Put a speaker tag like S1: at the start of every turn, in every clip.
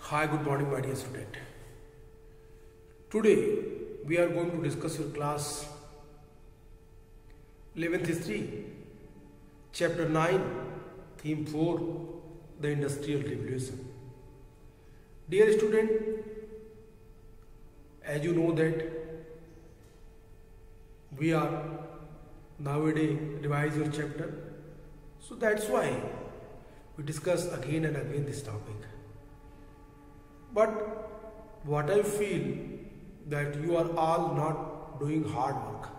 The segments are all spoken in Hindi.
S1: Hi, good morning, my dear student. Today we are going to discuss your class 11th history, chapter 9, theme 4, the Industrial Revolution. Dear student, as you know that we are nowadays revise your chapter, so that's why we discuss again and again this topic. But what I feel that you are all not doing hard work.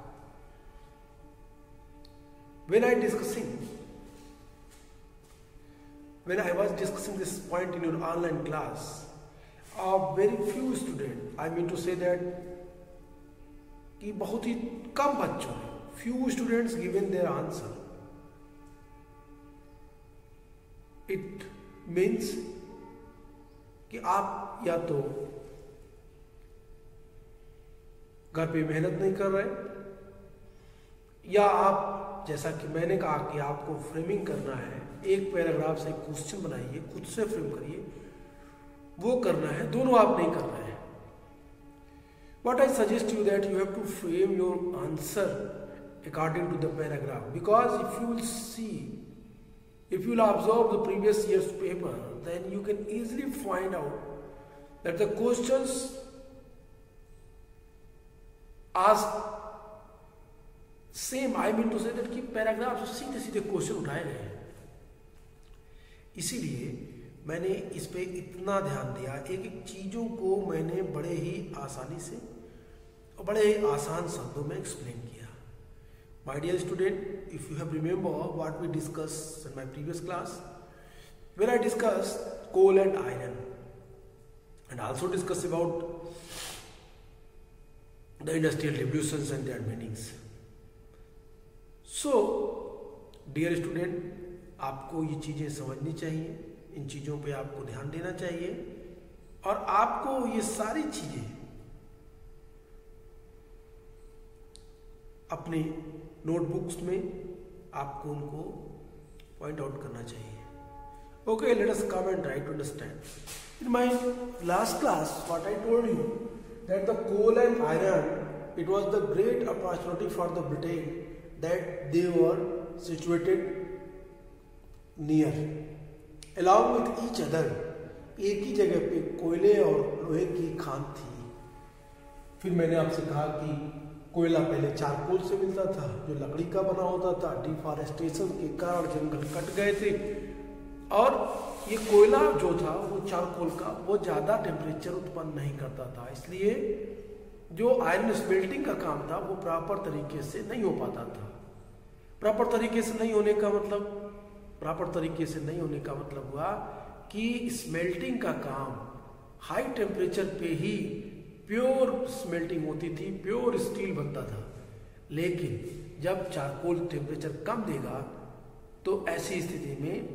S1: When I was discussing this point in your online class, very few students, I mean to say that कि बहुत ही कम बच्चों ने, few students given their answer. It means कि आप या तो घर पे मेहनत नहीं कर रहे या आप जैसा कि मैंने कहा कि आपको फ्रेमिंग करना है, एक पैराग्राफ से क्वेश्चन बनाइए, खुद से फ्रेम करिए, वो करना है, दोनों आप नहीं कर रहे हैं. What I suggest you that you have to frame your answer according to the paragraph, because if you will see, if you will observe the previous year's paper, then you can easily find out that the questions asked same, I mean to say that कि पैराग्राफ से सीधे सीधे क्वेश्चन उठाए गए हैं. इसीलिए मैंने इस पे इतना ध्यान दिया, एक एक चीज़ों को मैंने बड़े ही आसानी से और बड़े ही आसान शब्दों में एक्सप्लेन किया. My dear student, if you have remember what we discussed in my previous class, when I discussed coal and iron and also discussed about the industrial revolutions and their meanings. So, dear student, आपको ये चीज़ें समझनी चाहिए, इन चीज़ों पे आपको ध्यान देना चाहिए और आपको ये सारी चीज़ें अपने नोटबुक्स में आपको उनको पॉइंट आउट करना चाहिए. Okay, let us come and try to understand. In my last class, what I told you that the coal and iron, it was the great opportunity for the Britain that they were situated near, along with each other. एक ही जगह पे कोयले और लोहे की खान थी. फिर मैंने आपसे कहा कि कोयला पहले चारकोल से मिलता था, जो लकड़ी का बना होता था. डिफॉरेस्टेशन के कारण जंगल कट गए थे और ये कोयला जो था वो चारकोल का वो ज़्यादा टेम्परेचर उत्पन्न नहीं करता था, इसलिए जो आयरन स्मेल्टिंग का काम था वो प्रॉपर तरीके से नहीं हो पाता था. प्रॉपर तरीके से नहीं होने का मतलब हुआ कि स्मेल्टिंग का काम हाई टेम्परेचर पे ही प्योर स्मेल्टिंग होती थी, प्योर स्टील बनता था. लेकिन जब चारकोल टेम्परेचर कम देगा तो ऐसी स्थिति में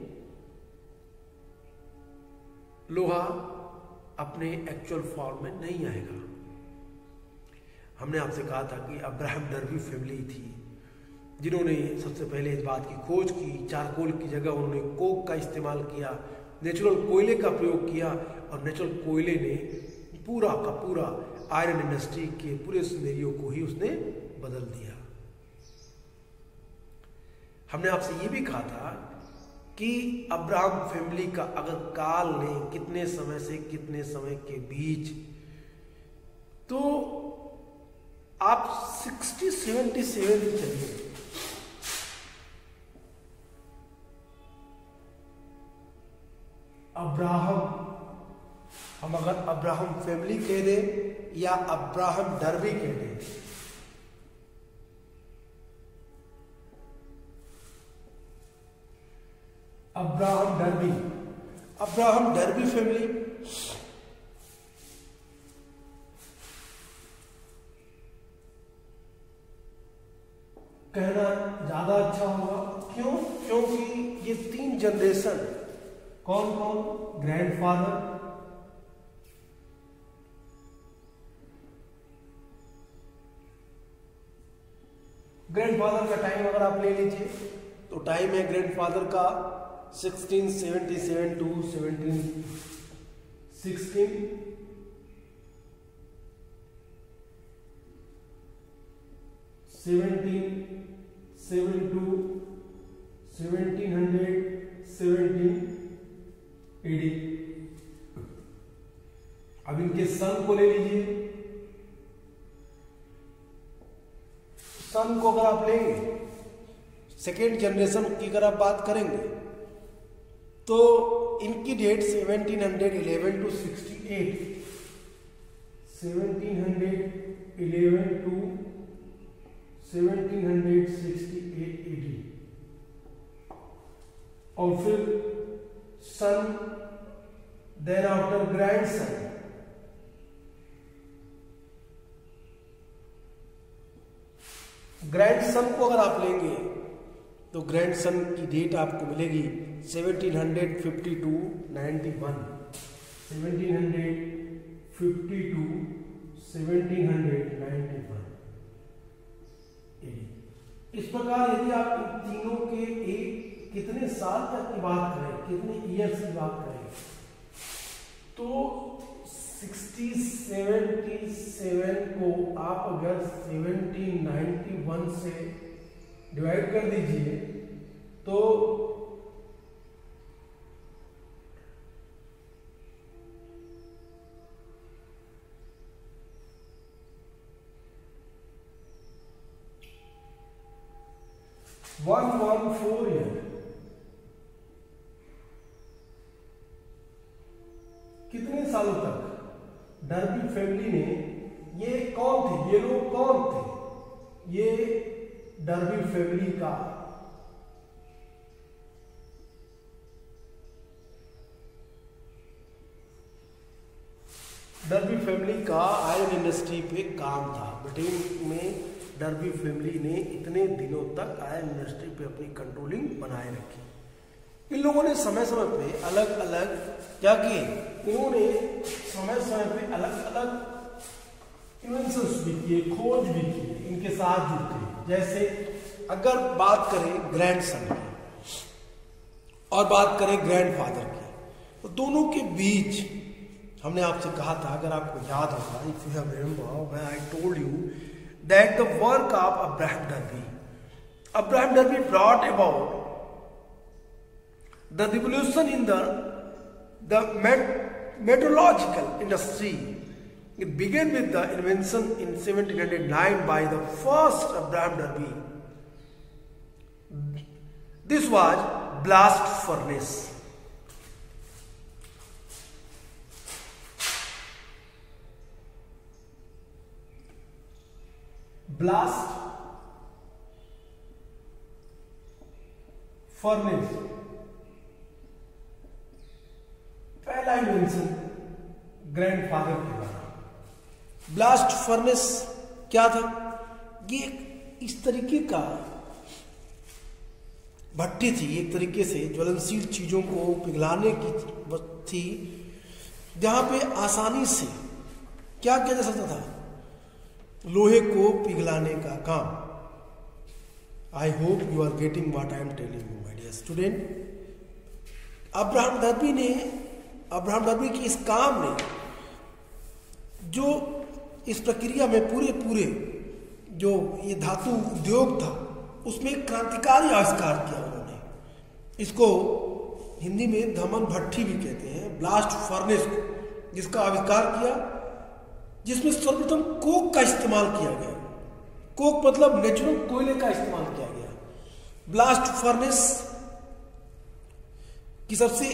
S1: लोहा अपने एक्चुअल फॉर्म में नहीं आएगा. हमने आपसे कहा था कि अब्राहम डर्बी फैमिली थी जिन्होंने सबसे पहले इस बात की खोज की. चारकोल की जगह उन्होंने कोक का इस्तेमाल किया, नेचुरल कोयले का प्रयोग किया और नेचुरल कोयले ने पूरा का पूरा आयरन इंडस्ट्री के पूरे सिनेरियो को ही उसने बदल दिया. हमने आपसे ये भी कहा था कि अब्राहम फैमिली का अगर काल लें कितने समय से कितने समय के बीच, तो आप 60-77 चलिए. हम अगर अब्राहम फैमिली कह दें या अब्राहम डर्बी कह दें, अब्राहम डर्बी फैमिली कहना ज्यादा अच्छा होगा. क्यों? क्योंकि ये 3 जनरेशन, कौन कौन? ग्रैंडफादर, ग्रैंडफादर का टाइम अगर आप ले लीजिए तो टाइम है ग्रैंडफादर का 1677 to 16, 17, 72, 1700, 1780। अब इनके सन को ले लीजिए। सन को अगर आप लेंगे, सेकेंड जनरेशन की अगर आप बात करेंगे तो इनकी डेट 1711 टू 68, 1711 टू 1768 AD, और फिर son, then after grandson, grandson को अगर आप लेंगे तो ग्रैंड सन की डेट आपको मिलेगी 1752 91, 1752 1791। इस प्रकार यदि आप इन तीनों के एक कितने साल तक की बात करें, कितने ईयर्स की बात करें, तो 6077 को आप अगर 1791 से डिवाइड कर दीजिए तो वन 114 ईयर, कितने सालों तक डर्बी फैमिली ने, ये कौन थे, ये लोग कौन थे, ये डर्बी फैमिली का आयरन इंडस्ट्री पे काम था। ब्रिटेन में डर्बी फैमिली ने इतने दिनों तक आयरन इंडस्ट्री पे अपनी कंट्रोलिंग बनाए रखी। इन लोगों ने समय समय पे अलग अलग क्या किए, इन्होंने समय समय पे अलग अलग इन्वेंशंस भी किए, खोज भी किए, इनके साथ जुड़ते। जैसे अगर बात करें ग्रैंड सन की और बात करें ग्रैंडफादर की, तो दोनों के बीच हमने आपसे कहा था, अगर आपको याद होगा, if you have remember when I told you that the work of Abraham Darby brought about the revolution in the meteorological industry. It began with the invention in 1709 by the first Abraham Darby. This was blast furnace. Blast furnace पहला इन्वेंशन ग्रैंडफादर के द्वारा। ब्लास्ट फर्नेस क्या था, ये इस तरीके का भट्टी थी, एक तरीके से ज्वलनशील चीजों को पिघलाने की थी, जहां पे आसानी से क्या किया जा सकता था, लोहे को पिघलाने का काम। I hope you are getting what I am telling you my dear student. Abraham Darby के इस काम ने, जो इस प्रक्रिया में पूरे जो ये धातु उद्योग था, उसमें एक क्रांतिकारी आविष्कार किया उन्होंने। इसको हिंदी में धमन भट्टी भी कहते हैं, ब्लास्ट फर्नेस को, जिसका आविष्कार किया, जिसमें सर्वप्रथम कोक का इस्तेमाल किया गया। कोक मतलब नेचुरल कोयले का इस्तेमाल किया गया। ब्लास्ट फर्नेस की सबसे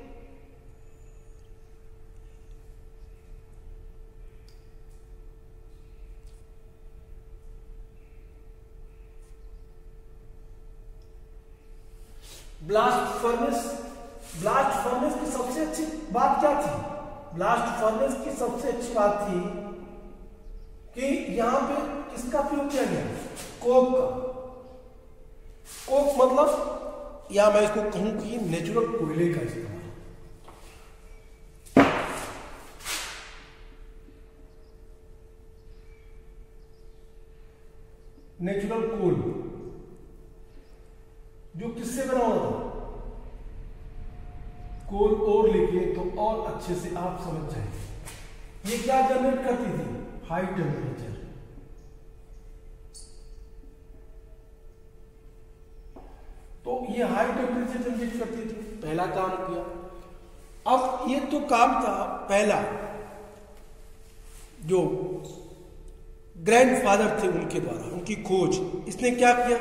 S1: ब्लास्ट फर्नेस की सबसे अच्छी बात क्या थी, ब्लास्ट फर्नेस की सबसे अच्छी बात थी कि यहां पे किसका प्रयोग किया गया, कोक का। कोक मतलब, या मैं इसको कहूं कि नेचुरल कोयले का इस्तेमाल। नेचुरल कोल जो किससे बना हुआ था, कोल और लिखिए तो और अच्छे से आप समझ जाएंगे। ये क्या जनरेट करती थी? High temperature. तो ये हाई टेम्परेचर जनरेट करती थी, पहला काम किया। अब ये तो काम था पहला, जो ग्रैंडफादर थे उनके द्वारा, उनकी खोज। इसने क्या किया?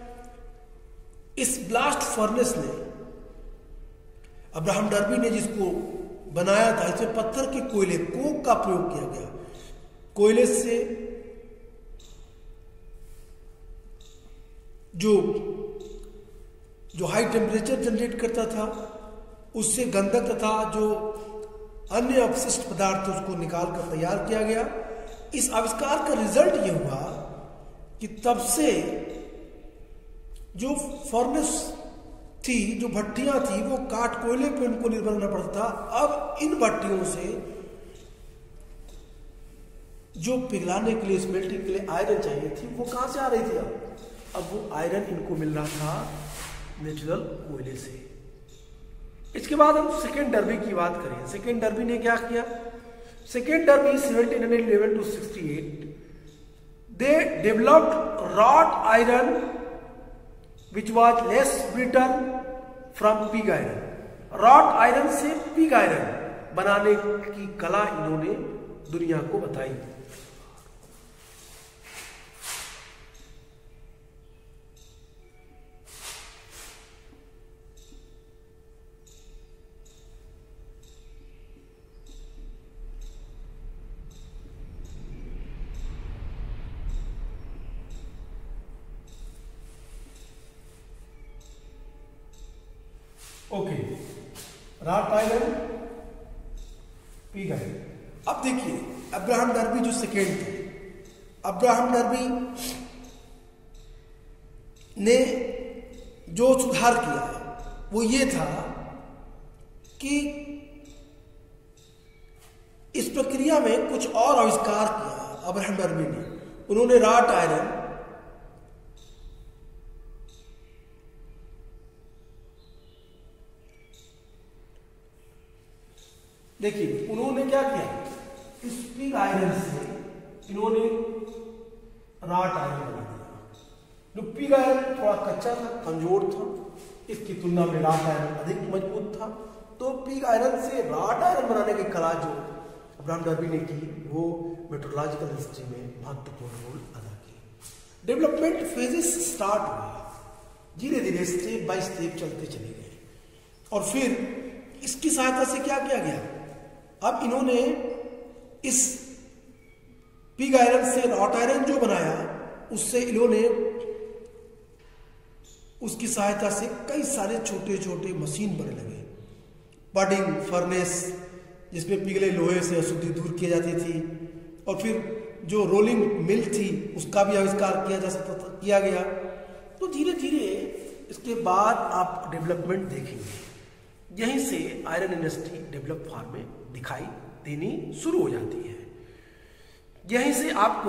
S1: इस ब्लास्ट फर्नेस ने, अब्राहम डर्बी ने जिसको बनाया था, इसमें पत्थर के कोयले, कोक का प्रयोग किया गया। कोयले से जो हाई टेम्परेचर जनरेट करता था, उससे गंधक तथा जो अन्य अपशिष्ट पदार्थ उसको निकाल कर तैयार किया गया। इस आविष्कार का रिजल्ट ये हुआ कि तब से जो फर्नेस थी, जो भट्टियां थी, वो काठ कोयले पे उनको निर्भर रहना पड़ता था। अब इन भट्टियों से जो पिघलाने के लिए, स्मेल्टिंग के लिए आयरन चाहिए थी, वो कहां से आ रही थी? अब वो आयरन इनको मिल रहा था नेचुरल कोयले से। इसके बाद हम सेकेंड डर्बी की बात करें। सेकेंड डर्बी ने क्या किया? Second Darby 1711 to 68 they developed wrought iron which was less brittle from pig iron. wrought iron से pig iron बनाने की कला इन्होंने दुनिया को बताई। Okay, wrought iron, pig iron. अब देखिए, अब्राहम डर्बी जो सेकेंड थे, अब्राहम डर्बी ने जो सुधार किया वो ये था कि इस प्रक्रिया में कुछ और आविष्कार किया अब्राहम डर्बी ने। उन्होंने रॉट आयरन, देखिए उन्होंने क्या किया, इस पिग आयरन से इन्होंने रॉट आयरन बना दिया। जो पिग आयरन थोड़ा कच्चा था, कमजोर था, इसकी तुलना में रॉट आयरन अधिक मजबूत था। तो पिग आयरन से रॉट आयरन बनाने की कला जो अब्राहम डर्बी ने की, वो मेट्रोलॉजिकल हिस्ट्री में महत्वपूर्ण रोल अदा की। डेवलपमेंट फेजेस स्टार्ट हुए, धीरे धीरे स्टेप बाय स्टेप चलते चले गए। और फिर इसकी सहायता से क्या किया गया? अब इन्होंने इस पिग आयरन से रॉट आयरन जो बनाया, उससे इन्होंने उसकी सहायता से कई सारे छोटे छोटे मशीन बनने लगे। बर्निंग फर्नेस, जिसमें पिघले लोहे से अशुद्धि दूर की जाती थी। और फिर जो रोलिंग मिल थी, उसका भी आविष्कार किया गया। तो धीरे धीरे इसके बाद आप डेवलपमेंट देखेंगे, यहीं से आयरन इंडस्ट्री डेवलप फॉर्म में दिखाई देनी शुरू हो जाती है। यहीं से आपको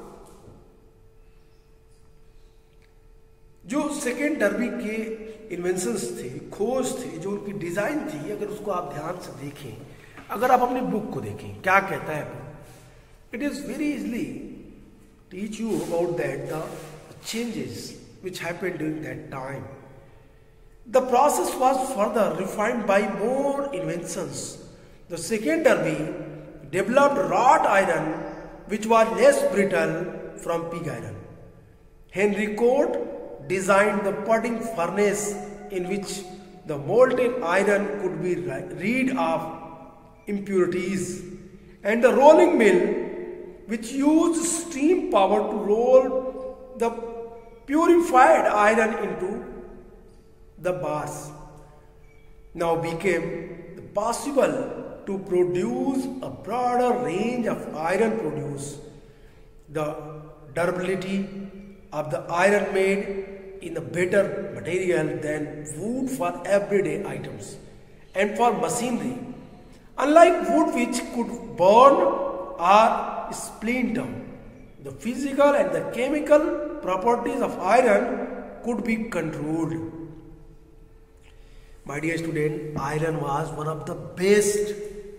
S1: जो सेकेंड डर्बी के इन्वेंशंस थे, खोज थे, जो उनकी डिजाइन थी, अगर उसको आप ध्यान से देखें, अगर आप अपनी बुक को देखें, क्या कहता है book? It is very easily teach you about that the changes which happened during that time. The process was further refined by more inventions. The second Derby developed wrought iron which was less brittle from pig iron. Henry Court designed the pudding furnace in which the molten iron could be rid of impurities, and the rolling mill which used steam power to roll the purified iron into the bars now became possible to produce a broader range of iron produce. The durability of the iron made in a better material than wood for everyday items and for machinery. Unlike wood which could burn or splinter, the physical and the chemical properties of iron could be controlled. My dear student, iron was one of the best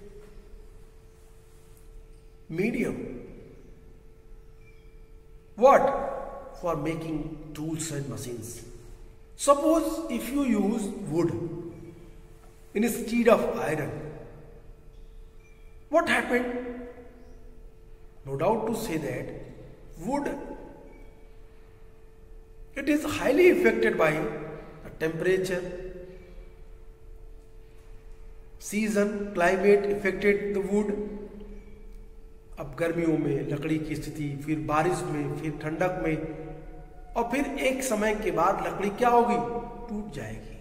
S1: medium. What? For making tools and machines. Suppose if you use wood instead of iron, what happened? No doubt to say that wood, it is highly affected by the temperature, season, climate affected the wood. अब गर्मियों में लकड़ी की स्थिति, फिर बारिश में, फिर ठंडक में, और फिर एक समय के बाद लकड़ी क्या होगी? टूट जाएगी।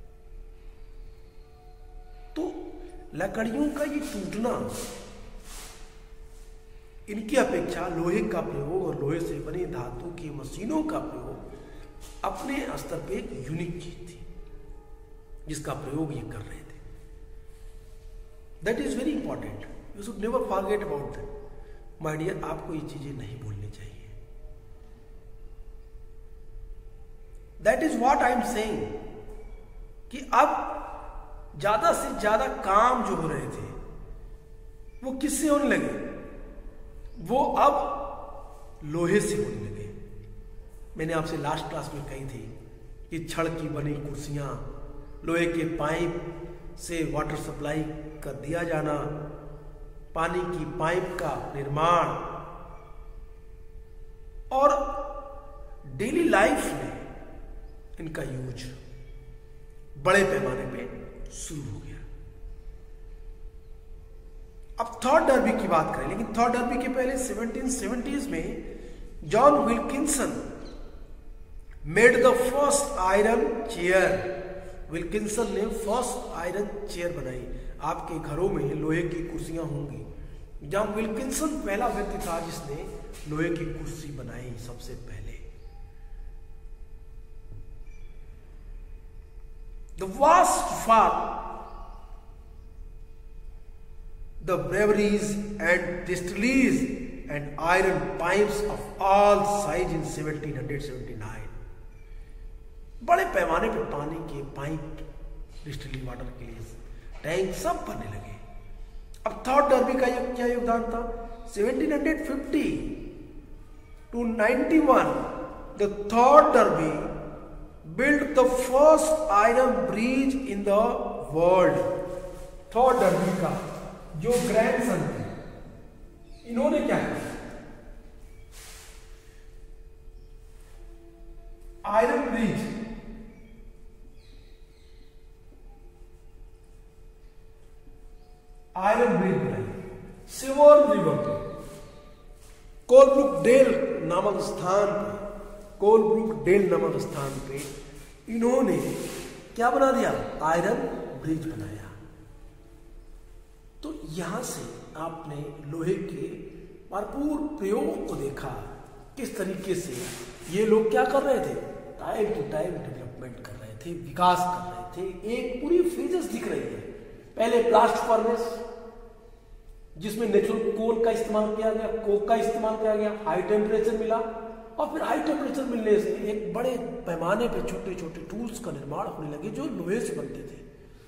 S1: तो लकड़ियों का ये टूटना, इनकी अपेक्षा लोहे का प्रयोग और लोहे से बनी धातु की मशीनों का प्रयोग अपने स्तर पे एक यूनिक चीज थी जिसका प्रयोग ये कर रहे थे। That is very important, you should never forget about that. My dear, आपको ये चीजें नहीं भूलनी चाहिए। That is what I am saying कि अब ज्यादा से ज्यादा काम जो हो रहे थे वो किससे होने लगे? वो अब लोहे से होने लगे। मैंने आपसे लास्ट क्लास में कही थी कि छड़ की बनी कुर्सियां, लोहे के पाइप से वाटर सप्लाई का दिया जाना, पानी की पाइप का निर्माण, और डेली लाइफ में इनका यूज बड़े पैमाने पे शुरू हो गया। अब थॉर्ड डर्बी की बात करें, लेकिन थॉर्ड डर्बी के पहले 1770s में John Wilkinson made the first iron chair. Wilkinson ने फर्स्ट आयरन चेयर बनाई। आपके घरों में लोहे की कुर्सियां होंगी। जॉन विल्किंसन पहला व्यक्ति था जिसने लोहे की कुर्सी बनाई सबसे पहले। The vast for the breweries and distilleries and iron pipes of all size in 1779. बड़े पैमाने पर पानी के पाइप, डिस्टिलिंग वाटर के लिए टैंक सब बनने लगे। अब थॉर्ड डर्बी का क्या योगदान था? 1750 to 91 the third Darby built the first iron bridge in the world. Third Darby का जो ग्रैंडसन थे, इन्होंने क्या किया? आयरन ब्रिज, आयरन ब्रिज बनाई सेवर्न रिवर पे, कोलब्रुक डेल नामक स्थान पे, कोलब्रुक डेल नामक स्थान पे इन्होंने क्या बना दिया? आयरन ब्रिज बनाया। तो यहां से आपने लोहे के भरपूर प्रयोग को देखा, किस तरीके से ये लोग क्या कर रहे थे? टाइम टू टाइम डेवलपमेंट कर रहे थे, विकास कर रहे थे। एक पूरी फेजेस दिख रही है। पहले ब्लास्ट फर्नेस जिसमें नेचुरल कोल का इस्तेमाल किया गया, कोक का इस्तेमाल किया गया, हाई टेम्परेचर मिला, और फिर हाई टेम्परेचर मिलने से एक बड़े पैमाने पे छोटे छोटे टूल्स का निर्माण होने लगे जो लोहे से बनते थे।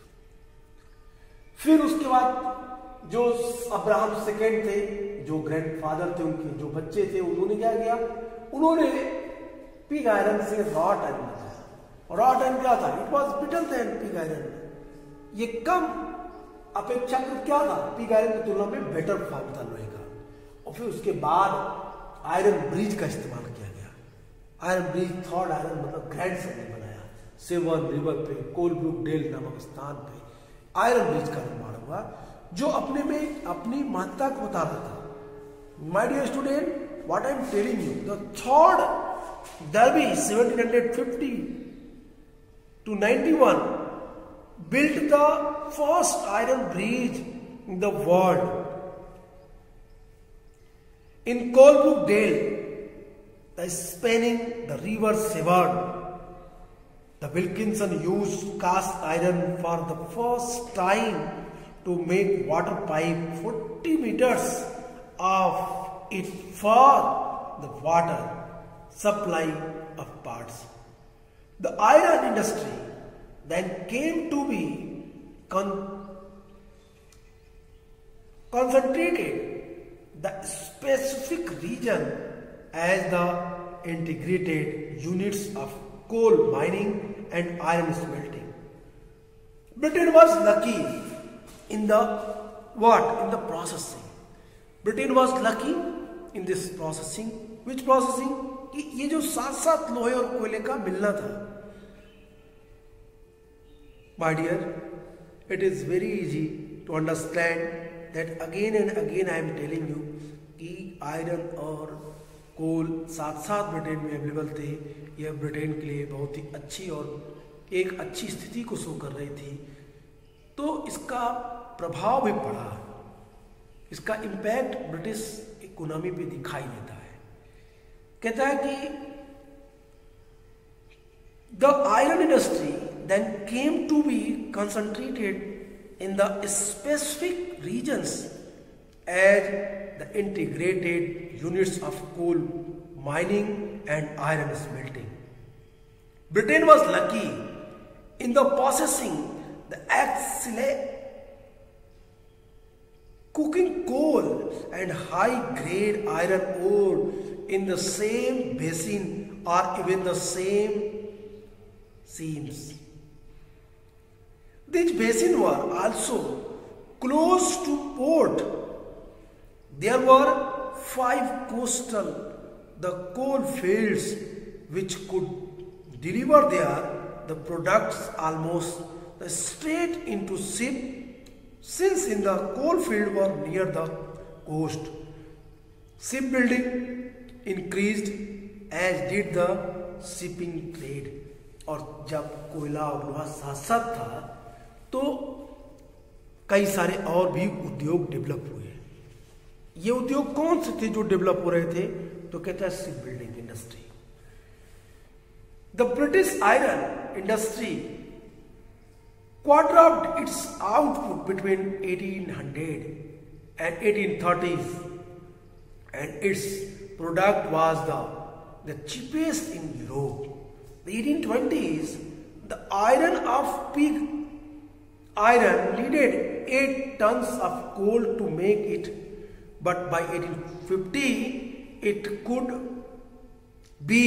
S1: फिर उसके बाद जो अब्राहम सेकेंड थे, जो ग्रैंडफादर थे, उनके जो बच्चे थे, उन्होंने क्या किया? उन्होंने पिग आयरन से रॉट आयरन बनाया। रॉट आयरन क्या था? It was brittle than pig iron. ये कम अपेक्षाकृत क्या था? पिग आयरन की तुलना में बेटर फॉर्म था लोहे का। और फिर उसके बाद आयरन ब्रिज का इस्तेमाल किया गया। आयरन ब्रिज थर्ड आयरन मतलब ग्रैंडसन ने बनाया। सेवर्न रिवर पे, कोलब्रुक डेल नामक स्थान पे आयरन ब्रिज का निर्माण हुआ, जो अपने में अपनी महत्ता को बता रहा था। My dear student, what I am telling you, the third Darby 1750 to 91 built the first iron bridge in the world. In Colebrook Dale, the spanning the river Severn, the Wilkinson used cast iron for the first time to make water pipe 40 meters of it for the water supply of parts. The iron industry then came to be concentrated the specific region as the integrated units of coal mining and iron smelting. Britain was lucky in the what? In the processing. Britain was lucky in this processing. Which processing? कि ये जो साथ साथ लोहे और कोयले का मिलना था. My dear, it is very easy to understand that again and again I am telling you कि आयरन और कोल साथ साथ ब्रिटेन में अवेलेबल थे. यह ब्रिटेन के लिए बहुत ही अच्छी और एक अच्छी स्थिति को शो कर रही थी. तो इसका प्रभाव भी पड़ा, इसका इम्पैक्ट ब्रिटिश इकोनॉमी पे दिखाई देता है. कहता है कि the iron industry then came to be concentrated in the specific regions as the integrated units of coal mining and iron smelting. Britain was lucky in the possessing the excellent cooking coal and high grade iron ore in the same basin or even the same seams. These basins were also close to port. There were 5 coastal the coal fields which could deliver the products almost straight into ship, since in the coal field were near the coast. Shipbuilding increased as did the shipping trade. और जब कोयला और लोहा साथ साथ था तो कई सारे और भी उद्योग डेवलप हुए. ये उद्योग कौन से थे जो डेवलप हो रहे थे? तो कहता है ship building industry. The British iron industry quadrupled its output between 1800 and 1830s, and its product was the cheapest in Europe. The 1820s, the iron of pig iron needed 8 tons of coal to make it, but by 1850 it could be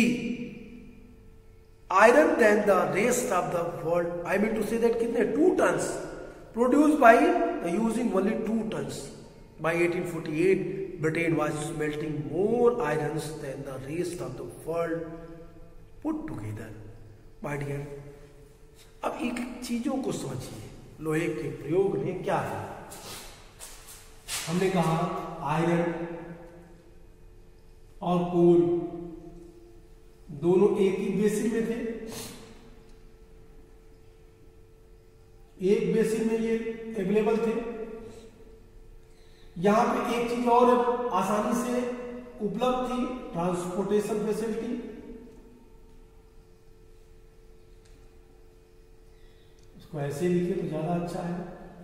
S1: iron than the rest of the world. I mean to say that कितने 2 tons produced by using only 2 tons. By 1848, Britain was smelting more irons than the rest of the world put together. My dear, अब एक चीजों को समझिए. लोहे के प्रयोग में क्या है? हमने कहा आयरन और कोल दोनों एक ही बेसिन में थे. एक बेसिन में ये अवेलेबल थे. यहां पे एक चीज और आसानी से उपलब्ध थी, ट्रांसपोर्टेशन फैसिलिटी. इसको ऐसे लिखे तो ज्यादा अच्छा है.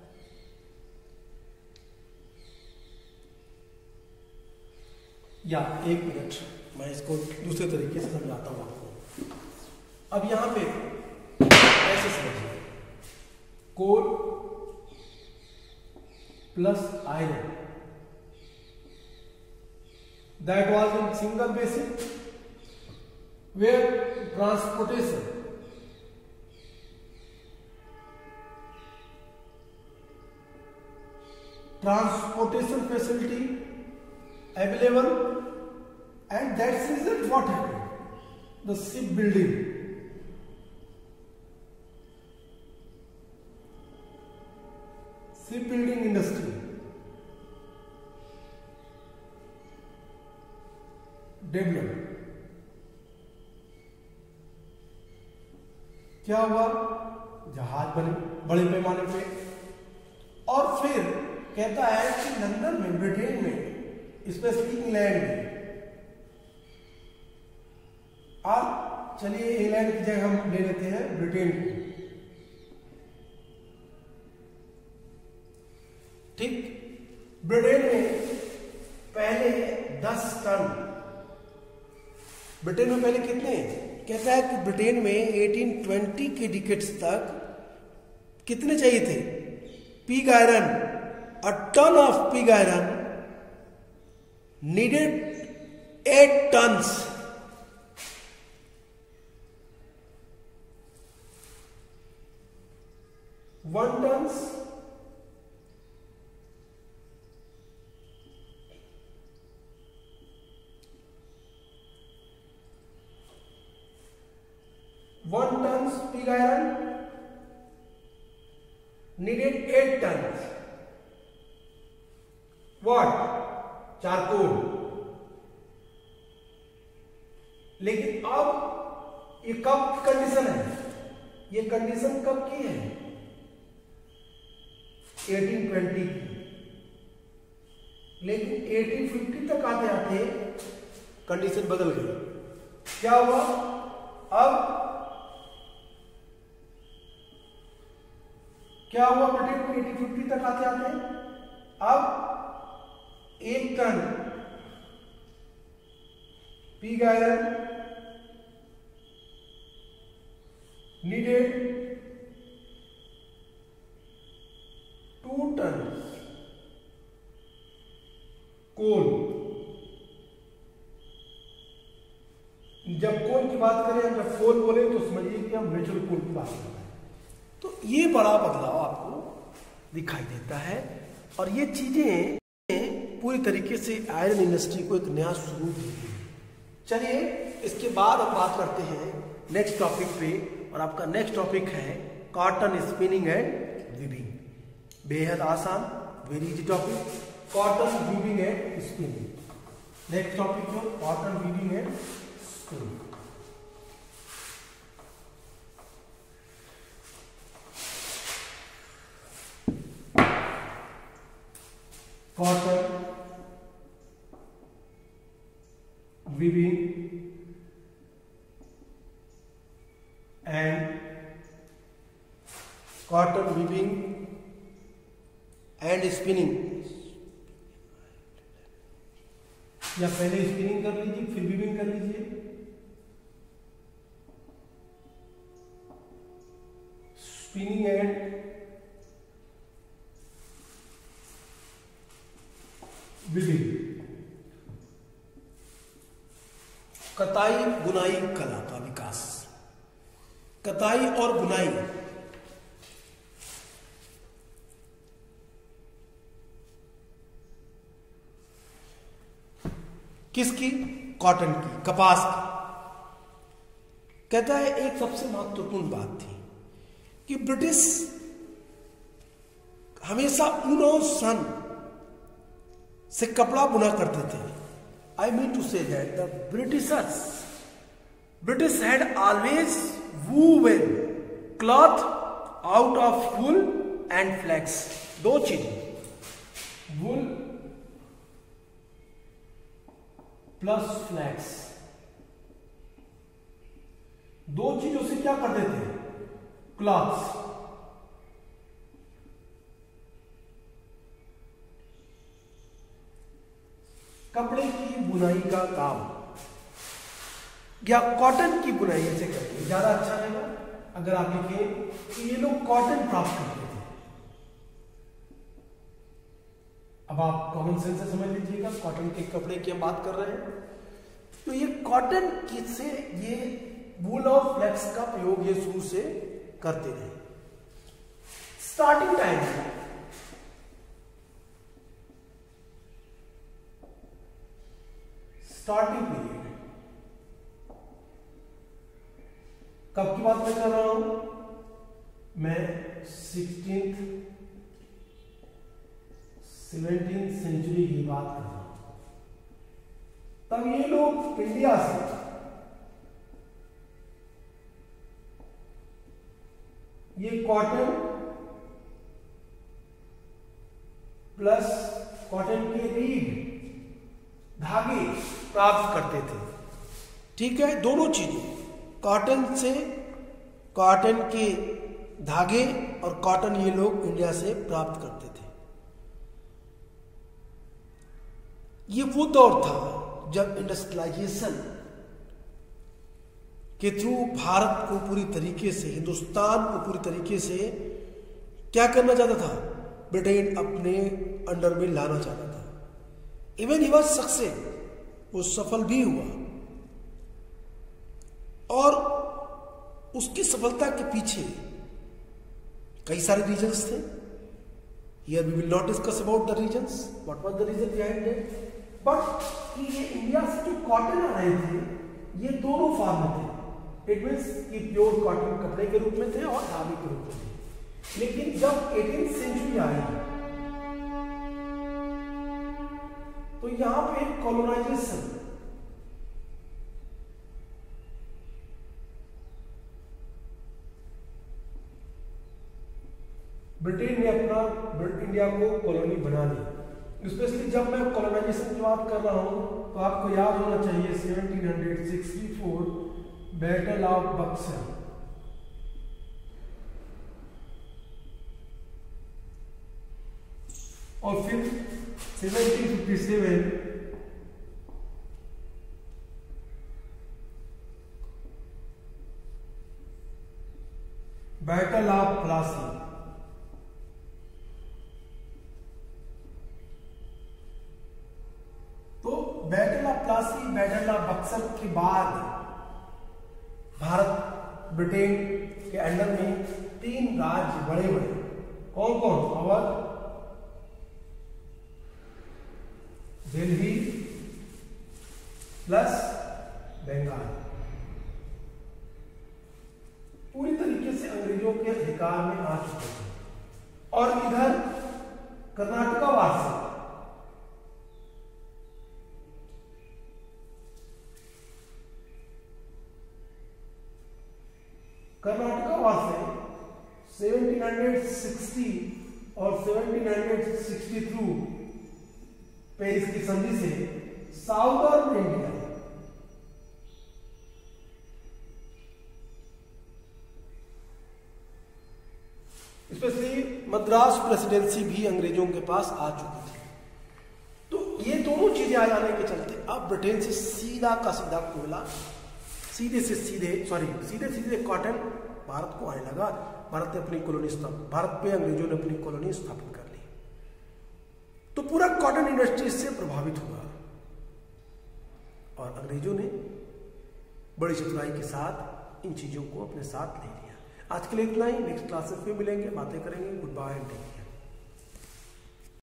S1: या एक मिनट, मैं इसको दूसरे तरीके से समझाता हूं आपको. अब यहां पे ऐसे समझिए, coal plus iron, that was in single basin where transportation facility available, and that's result what happened? The shipbuilding. Shipbuilding industry developed. क्या हुआ? जहाज बने बड़े पैमाने पे. और फिर कहता है कि लंदन में, ब्रिटेन में, स्पेशली इंग्लैंड में, आप चलिए इंग्लैंड की जगह हम ले लेते हैं ब्रिटेन को. ठीक, ब्रिटेन में पहले 10 टन. ब्रिटेन में पहले कितने? कहता है कि ब्रिटेन में 1820 के डिकेड्स तक कितने चाहिए थे? Pig iron. A ton of pig iron needed 8 tons. 1 tons. 1 tons pig iron needed 8 tons. What? Charcoal. लेकिन अब ये कब कंडीशन है? ये कंडीशन कब की है? 1820 की. लेकिन 1850 तक आते आते कंडीशन बदल गई. क्या हुआ? अब क्या हुआ बेटे? 1850 तक आते आते अब 1 ton pig iron needed 2 tons coal. जब कोल की बात करें, जब कोल बोले तो समझिए कि हम नेचुरल कोल की बात कर रहे हैं. तो ये बड़ा बदलाव आपको दिखाई देता है और ये चीजें पूरी तरीके से आयरन इंडस्ट्री को एक नया स्वरूप देती है. चलिए इसके बाद हम बात करते हैं नेक्स्ट टॉपिक पे, और आपका नेक्स्ट टॉपिक है कॉटन स्पिनिंग एंड वीविंग. बेहद आसान, very easy topic, cotton weaving and spinning. Next topic जो cotton weaving and spinning. Cotton weaving and cotton weaving and spinning. या पहले स्पिनिंग कर लीजिए फिर वीविंग कर लीजिए. Spinning and weaving. कताई बुनाई कला का विकास. कताई और बुनाई किसकी? कॉटन की, कपास की. कहता है एक सबसे महत्वपूर्ण बात थी कि ब्रिटिश हमेशा ऊन और सन से कपड़ा बुना करते थे. I mean to say that the British had always woven cloth out of wool and flax. दो चीजें, wool plus flax, दो चीजों से क्या करते थे? क्लॉथ्स. कपड़े की बुनाई का काम या कॉटन की बुनाई ऐसे करके ज्यादा अच्छा रहेगा अगर आप लिखें कि ये लोग कॉटन प्राप्त करते थे. अब आप कॉमन सेंस से समझ लीजिएगा, कॉटन के कपड़े की हम बात कर रहे हैं. तो ये कॉटन से ये वूल और फ्लेक्स का प्रयोग ये शुरू से करते रहे. स्टार्टिंग टाइम में स्टार्टिंग पीरियड कब की बात मैं कर रहा हूं? मैं 16th 17th सेंचुरी की बात कर रहा हूं. तब ये लोग इंडिया से ये कॉटन प्लस कॉटन के रीड धागे प्राप्त करते थे. ठीक है, दोनों चीजें, कॉटन से कॉटन के धागे और कॉटन ये लोग इंडिया से प्राप्त करते थे. ये वो दौर था जब इंडस्ट्रियलाइजेशन के थ्रू भारत को पूरी तरीके से, हिंदुस्तान को पूरी तरीके से क्या करना चाहता था? ब्रिटेन अपने अंडर में लाना चाहता था. इवन ही वाज सक्सेस, वो सफल भी हुआ, और उसकी सफलता के पीछे कई सारे रीजंस थे. Here we will not discuss about the reasons. What was the reason behind it? But ये इंडिया से जो कॉटन आ रहे थे, ये दोनों फॉर्म में थे. इट मीन्स कि प्योर कॉटन कपड़े के रूप में थे और धागे के रूप में थे. लेकिन जब 18th सेंचुरी आई तो यहां पे कॉलोनाइजेशन, ब्रिटेन ने अपना इंडिया को कॉलोनी बना ली. स्पेशली जब मैं कॉलोनाइजेशन की बात कर रहा हूं तो आपको याद होना चाहिए 1764 बैटल ऑफ बक्सर, और फिर 1757 battle of Plassey. Battle of Plassey, battle of Buxar के बाद भारत ब्रिटेन के अंडर में 3 राज्य बड़े बड़े. कौन कौन? अवध, दिल्ली प्लस बंगाल, पूरी तरीके से अंग्रेजों के अधिकार में आ चुके थे. और इधर कर्नाटका वासी, कर्नाटका वासी 1760 और 1762 पेरिस की संधि से southern India, specially Madras presidency भी अंग्रेजों के पास आ चुकी थी. तो ये दोनों चीजें आ जाने के चलते अब ब्रिटेन से सीधा का सीधा कोयला, सीधे सीधे कॉटन भारत को आने लगा. भारत ने अपनी कॉलोनी भारत पे अंग्रेजों ने अपनी कॉलोनी स्थापित कर ली. तो पूरा कॉटन इंडस्ट्री से प्रभावित हुआ और अंग्रेजों ने बड़ी चतुराई के साथ इन चीजों को अपने साथ ले लिया. आज के लिए इतना ही. नेक्स्ट क्लासेस में मिलेंगे, बातें करेंगे. Good bye and take care.